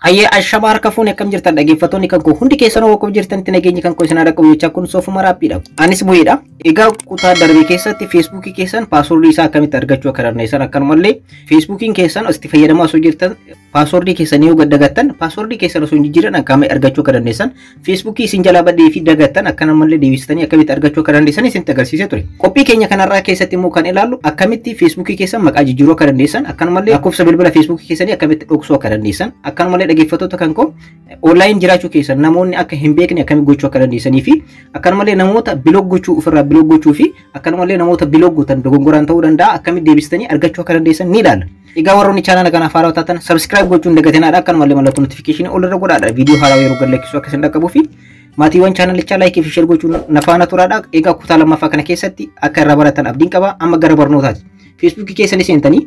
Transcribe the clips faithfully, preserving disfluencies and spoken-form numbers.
Hayyee ashabaar kafuun akkam jirtan dhaggeeffattoonni kan koo hundi keessanoo akkuma jirtanitti nageenyi kan koo isin haadha qabu jechaa kun soofuma raappiidha. Anis bu'eedha. Egaa kutaa darbee keessatti feesbuukii keessan paaswordii isaa akkamitti argachuu akka dandeessan akkanumallee feesbuukiin keessan itti fayyadamaa osoo jirtan paaswordii keessan yoo dagattan paaswordii keessan osoo hin jijjiiran akkamitti argachuu akka dandeessan feesbuukii isin jalaa badee fi dagattan akkanumallee deebistanii akkamitti argachuu akka dandeessan isin agarsiisee ture. Qophii keenya kanarraa keessatti immoo kan ilaallu akkamitti feesbuukii keessan maqaa jijjiiruu akka dandeessan akkanumallee lakkoofsa bilbila feesbuukii keessanii akkamitti dhoksuu akka dandeessan akkanumallee dhaggeeffattoota kan koo online jiraachuu keessan namoonni akka hin beekne akkamitti gochuu akka dandeessanii fi akkanumallee namoota biloog gochuu ofirraa biloog gochuu fi akkanumallee namoota biloog gootan dogongoraan ta'uu danda'a akkamitti deebistanii argachuu akka dandeessan ni ilaalla. Egaa warroonni chaanaala kanaaf haaraa taatan subscribe gochuun dagatinaadha akkanumallee mallattoo notification ol irra godhaadha viidiyoo haaraa yeroo gadhiisu akka isin dhaqqabuu fi maatiiwwan chaanalichaa laayikii fi sheer gochuun nafaana turaadha. Egaa kutaa lammaffaa kana keessatti akka irraa baratan abdiin qaba amma gara barnootaati. Feesbuukii keessanii seentanii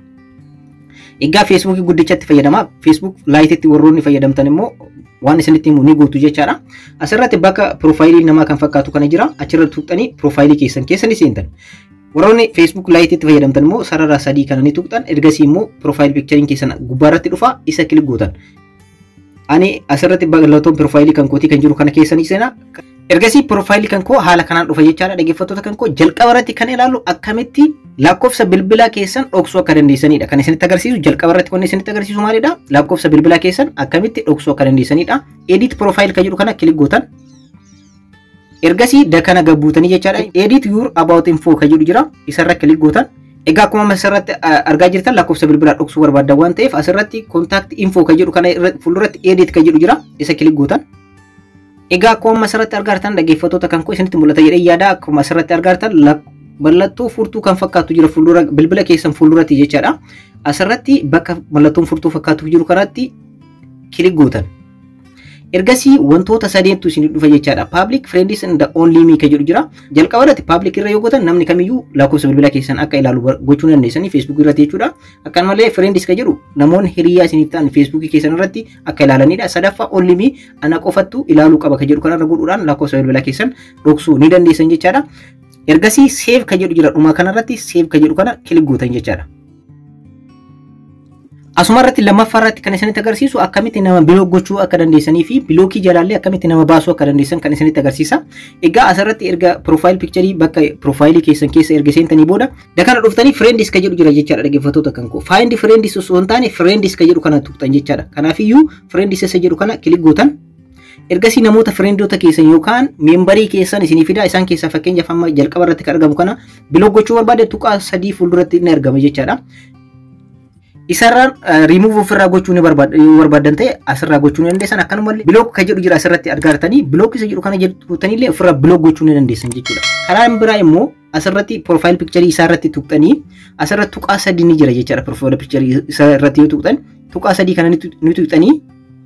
egaa feesbuukii guddichatti fayyadamaa feesbuuk laayititti warroonni fayyadamtan immoo waan isinitti himu ni gootu jechaadha. Asirratti bakka piroofaayilii namaa kan fakkaatu kana jira achirratti tuqxanii piroofaayilii keessan keessanii seentan. Warroonni feesbuuk laayititti fayyadamtan immoo sarara sadii kana ni tuqxan ergasii immoo piroofaayilii piikchariin keessan gubbaarratti dhufa isa kilik gootan. Ani asirratti mallattoon piroofaayilii kan kootii kan jiru kana keessanii seenaa. Ergasii piroofaayilii kan koo haala kanaan dhufa jechaadha. Dhaggeeffattoota kan koo jalqaba irratti kan ilaallu akkamitti lakkoofsa bilbilaa keessan dhoksuu akka dandeessanidha. Kan isinitti agarsiisu jalqaba irratti wanni isinitti agarsiisu maalidha? Lakkoofsa bilbilaa keessan akkamitti dhoksuu akka dandeessanidha. Edit profile kan jedhu kana kilik gootan. Ergasii dakana gabbuutanii jechaadha. Edit your about info kan jedhu jira. Isarra kilik gootan. Egaa akkuma asirratti argaa jirtan lakkoofsa bilbilaa dhoksuu barbaaddan waan ta'eef asirratti contact info kan jedhu kana fuulduratti edit kan jedhu jira. Isa kilik gootan. Egaa akkuma asirratti argaa jirtan dhaggeeffattoota kan koo isinitti mul'ata jedhee yaada akkuma asirratti argaa jirtan mallattoo furtuu kan fakkaatu jira fuuldura bilbila keessan fuulduratti jechaadha. Asirratti bakka mallattoon furtuu fakkaatu jiru kanatti kilik gootan. Ergasii wantoota sadeetu isin dhufa jechaadha. Public friends and only me kan jedhu jira. Jalqaba irratti public irra yoo gootan namni kamiyyuu lakkoofsa bilbila keessan akka ilaalu gochuu dandeessanii Facebook irratti jechuudha. Akkanumallee friends kan jedhu namoonni hiriyaa isiniif ta'an Facebook keessan irratti akka ilaalanidha. Sadaffaa only me ana qofattu ilaaluu qaba kan jedhu kanarra godhuudhaan lakkoofsa bilbila keessan dhoksuu ni dandeessan jechaadha. Ergasii save kan jedhu jira dhuma kanarratti save kan jedhu kana kilik gootan jechaadha. Asuma irratti lammaffaa irratti kan isinitti agarsiisu akkamitti nama biloog gochuu akka dandeessanii fi bilookii jalaallee akkamitti nama baasuu akka dandeessan kan isinitti agarsiisa. Egaa asirratti erga profile picture bakka profaayilii keessan keessa erga seentanii booda dakana dhuftanii friends kan jedhu jira jechaadha dhaggeeffattoota kan koo. Find friends osoo hin taane friends kan jedhu kana tuqxan jechaadha. Kanaafiyyuu friends isa jedhu kana kilik gootan. Ergasii namoota friendoota keessan yookaan meembarii keessan isinii fidaa isaan keessaa fakkeenyaaf amma jalqaba irratti kan argamu kana biloog gochuu barbaade tuqaa sadii fuulduratti ni argama jechaadha. Isarraan remove ofirraa gochuu ni barbaadan ta'e asirraa gochuu ni dandeessan akkanumallee biloog kan jedhu jira asirratti argaa jirtanii biloog isa jedhu kana jettanillee ofirraa biloog gochuu ni dandeessan jechuudha. Karaan biraa immoo asirratti profile picture isaa irratti tuqxanii asirratti tuqaa sadii ni jira jechaadha. Profile picture isaa irratti yoo tuqxan tuqaa sadii kana ni tuqxanii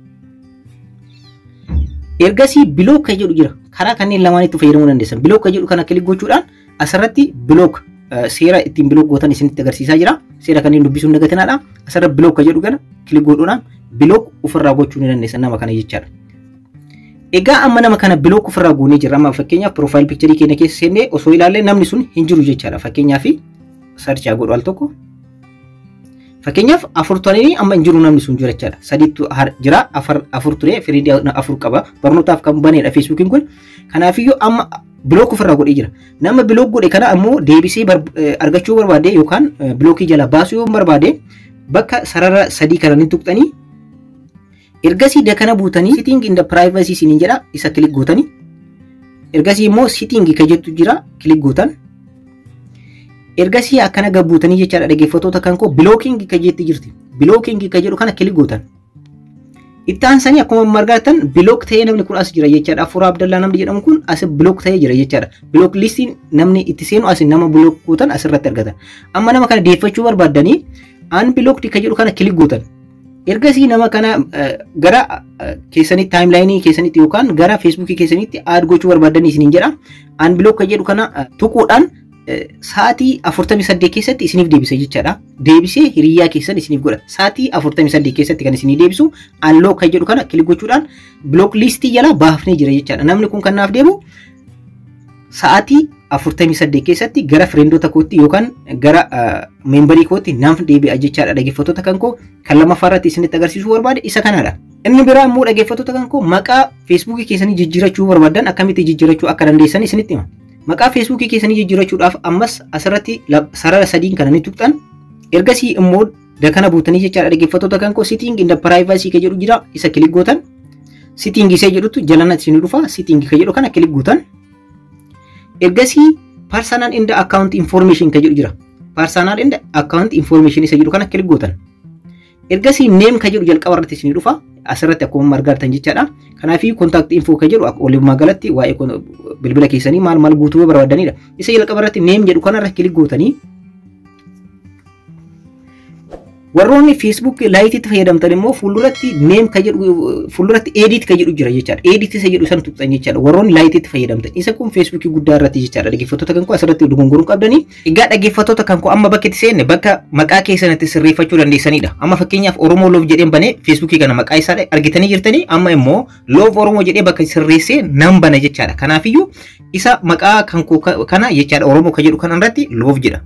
ergasii biloog kan jedhu jira. Karaa kanneen lamaanitti fayyadamuu dandeessan. Biloog kan jedhu kana kilik gochuudhaan asirratti biloog seera ittiin biloog gootan isinitti agarsiisaa jira. Seera kanneen dubbisuun dagatinaadha. Asirra biloog kan jedhu kana kilik godhuudhaan biloog ofirraa gochuu ni dandeessan nama kana jechaadha. Egaa amma nama kana biloog ofirraa goonee jirra. Amma fakkeenyaaf profile picture keenya keessa seennee osoo ilaallee namni sun hin jiru jechaadha. Fakkeenyaaf search godhu al tokko. Fakkeenyaaf afur turanii amma hin jiru namni sun jira jechaadha. Sadiitu jira afur afur ture firiidii afur qaba. Barnootaaf kan baneedha Facebookiin kun. Kanaafiyyuu amma biloog ofirraa godhee jira. Nama biloog godhe kana ammoo deebisee argachuu barbaade yookaan bilookii jala baasuu yoo barbaade bakka sarara sadii kana ni tuqxanii ergasii dakana buutanii sitting in the privacy siniin jedha isa kilik gootanii ergasii immoo sitting kan jettu jira kilik gootan ergasii akkana gabbuutanii jechaadha dhaggeeffattoota kan koo bilooking kan jetti jirti. Bilooking kan jedhu kana kilik gootan. Itti aansanii akkuma argattan biloog ta'ee namni kun as jira jechaadha. Afuraa Abdallaa namni jedhamu kun as biloog ta'ee jira jechaadha. Biloog listiin namni itti seenu as nama biloog gootan asirratti argatan. Amma nama kana deeffachuu barbaaddanii aan biloogdi kan jedhu kana kilik gootan. Ergasii nama kana gara keessanitti taayimlaayinii keessanitti yookaan gara feesbuukii keessanitti aad gochuu barbaaddanii isiniin jedha. Aan biloog kan jedhu kana tuquudhaan sa'aatii afurtamii saddeet keessatti isiniif deebisa jechaadha. Deebisee hiriyaa keessan isiniif godha. Sa'aatii afurtamii saddeet keessatti kan isinii deebisu unlock kan jedhu kana kilik gochuudhaan block listii jala baafnee jira jechaadha. Namni kun kan naaf deebi'u sa'aatii afurtamii saddeet keessatti gara friendota kootti yookaan gara membarii kootti naaf deebi'a jechaadha dhaggeeffattoota kan koo kan lammaffaa irratti isinitti agarsiisuu barbaade isa kanadha. Inni biraa immoo dhaggeeffattoota kan koo maqaa feesbuukii keessanii jijjiirachuu barbaadan akkamitti jijjiirachuu akka dandeessan isinitti hima. Maqaa feesbuukii keessanii jijjiirachuudhaaf ammas asirratti sarara sadiin kana ni tuqxan. Ergasii immoo dakana buutanii jechaadha dhaggeeffattoota kan koo sitting in the privacy ka jedhu jira isa kilik gootan. Sitting isa jedhutu jalana isin dhufa sitting ka jedhu kana kilik gootan. Ergasii personal in the account information ka jedhu jira. Personal in the account information isa jedhu kana kilik gootan. Ergasii name ka jedhu jalqaba irratti isin dhufa. Asirratti akkuma margartan jechaadha. Kanaafi contact info ka jedhu walumaa galatti waa'ee bilbila keessanii maal maal guutuu barbaadanidha. Isa jalqaba irratti name jedhu kana irratti kilik gootanii warroonni Facebook Lite itti fayyadamtan immoo fuulduratti name ka jedhu fuulduratti edit ka jedhu jira jechaadha. Edit isa jedhu san tuqxan jechaadha. Warroonni Lite itti fayyadamtan isa kun Facebook guddaa irratti jechaadha. Dhaggeeffattoota kan koo asirratti dogongoruu qabdanii. Egaa dhaggeeffattoota kan koo amma bakka itti seenne bakka maqaa keessanitti sirreeffachuu dandeessanidha. Amma fakkeenyaaf Oromoo Love jedheen banee Facebook kana maqaa isaa argitanii jirtanii amma immoo Love Oromoo jedhee bakka sirreessee nan bana jechaadha. Kanaafiyyuu isa maqaa kan koo kana jechaadha Oromoo ka jedhu kana irratti Love jedha.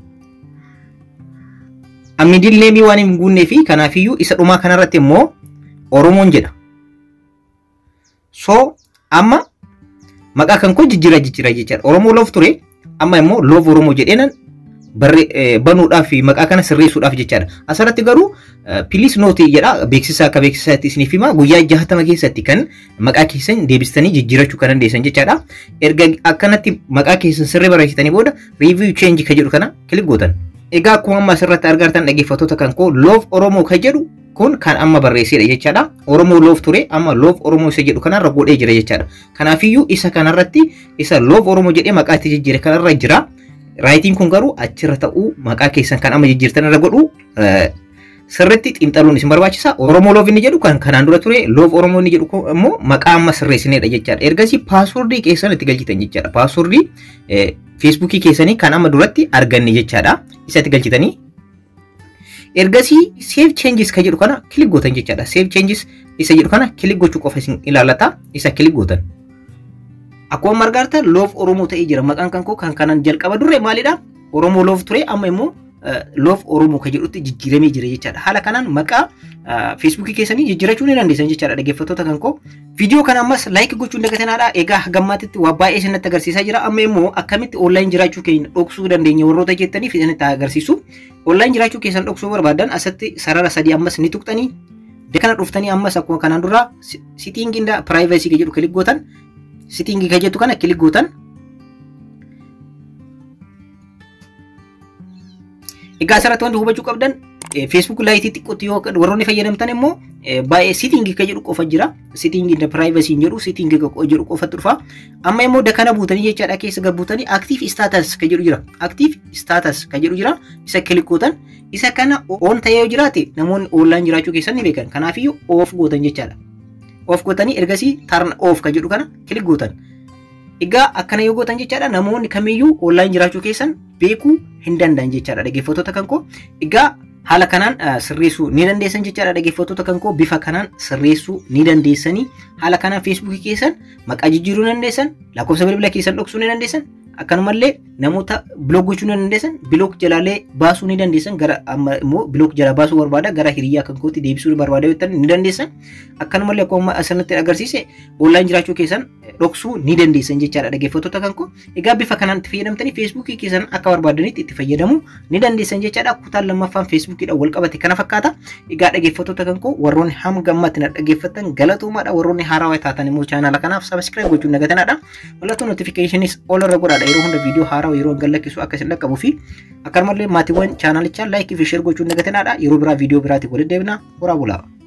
Middle name waan hin guunne fi kanaafiyyuu isa dhumaa kanarratti immoo Oromoon jedha. So amma maqaa kan koo jijjiira jijjiira jechaadha. Oromoo Love ture amma immoo Love Oromoo jedheenan banuudhaaf fi maqaa kana sirreessuudhaaf jechaadha. Asirratti garuu please note jedha beeksisa akka beeksisaatti isiniif hima guyyaa jahatama keessatti kan maqaa keessan deebistanii jijjiirachuu kan dandeessan jechaadha. Erga akkanatti maqaa keessan sirrii barreessitanii booda review change ka jedhu kana kilik gootan. Egaa akkuma amma asirratti argartan dhaggeeffattoota kan koo Love Oromoo ka jedhu kun kan amma barreessedha jechaadha. Oromoo Love ture amma Love Oromoo isa jedhu kanarra godhee jira jechaadha. Kanaafiyyuu isa kanarratti isa Love Oromoo jedhee maqaa itti jijjiire kanarra jira. Raayitiin kun garuu achirra ta'uu maqaa keessan kan amma jijjiirtan irra godhu sirriitti xiinxaluun isin barbaachisa. Oromoo Love inni jedhu kan kanaan dura ture Love Oromoo inni jedhu immoo maqaa amma sirreessinedha jechaadha. Ergasii paaswordii keessan itti galchitan jechaadha. Paaswordii Facebook keessanii kan amma duratti arganne jechaadha. Isa itti galchitanii ergasii save changes ka jedhu kana kilik gootan jechaadha. Save changes isa jedhu kana kilik gochuu qofa isin ilaalata. Isa kilik gootan. Akkuma margartan Love Oromoo ta'ee jira. Maqaan kan koo kan kanan jalqaba durre maalidha? Oromoo Love ture amma immoo Love Oromoo ka jedhutti jijjiiramee jira jechaadha. Haala kanaan maqaa Facebook keessanii jijjiirachuu ni dandeessan jechaadha dhaggeeffattoota kan koo. Viidiyoo kana ammas like gochuun dagatanaadha. Egaa gammaatitti waa baay'ee isinitti agarsiisaa jira. Amma immoo akkamitti online jiraachuu keenya dhoksuu dandeenya warroota jettaniif isinitti agarsiisu. Online jiraachuu keessan dhoksuu barbaadan asatti sarara sadii ammas ni tuqxanii. Dakana dhuftanii ammas akkuma kanaan dura sitting in the privacy ka jedhu kilik gootan. Sitting ka jettu kana kilik gootan. Egaa asirratti wanti hubachuu qabdan Facebook Lite xiqqootti yoo warroonni fayyadamtan immoo baay'ee sitting ka jedhu qofa jira. Sitting in the privacy jedhu sitting ka jedhu qofatu dhufa. Amma immoo dakana buutanii jechaadha keessa gabbuutanii active status ka jedhu jira. Active status ka jedhu jira. Isa kilik gootan. Isa kana on ta'ee yoo jiraate namoonni online jiraachuu keessan ni beekan. Kanaafiyyuu off gootan jechaadha. Off gootanii ergasii turn off ka jedhu kana kilik gootan. Egaa akkana yoo gootan jechaadha namoonni kamiyyuu online jiraachuu keessan beekuu hin danda'an jechaadha dhaggeeffattoota kan koo. Egaa haala kanaan sirreessuu ni dandeessan jechaadha dhaggeeffattoota kan koo. Bifa kanaan sirreessuu ni dandeessanii haala kanaan Facebook keessan maqaa jijjiiruu ni dandeessan, lakkoofsa bilbila keessan dhoksuu ni dandeessan, akkanumallee namoota blog gochuu ni dandeessan, blog jalaalee baasuu ni dandeessan. Gara amma immoo blog jala baasuu barbaada gara hiriyaa kan kootti deebisuu barbaada yoo ta'an ni dandeessan. Akkanumallee akkuma asirratti agarsiise online jiraachuu keessan dhoksuu ni dandeessan jechaadha dhaggeeffattoota kan koo. Egaa bifa kanaan itti fayyadamtanii Facebook keessan akka barbaadanitti itti fayyadamuu ni dandeessan jechaadha. Kutaan lammaffaan Facebookidha wal qabate kana fakkaata. Egaa dhaggeeffattoota kan koo warroonni ham gammatti na dhaggeeffatan galatoomaadha. Warroonni haarawaa taatan immoo chaanala kanaaf subscribe gochuun dagatanaadha. Mallattoo notificationis all irra godhaadha. Yeroo hunda viidiyoo haarawaa yeroo galakkisu akka isin dhaqqabuu fi akkanumallee maatiiwwan chaanalichaa like fi share gochuun dagatanaadha. Yeroo biraa viidiyoo biraatiif walitti deebina. Horaa bulaa.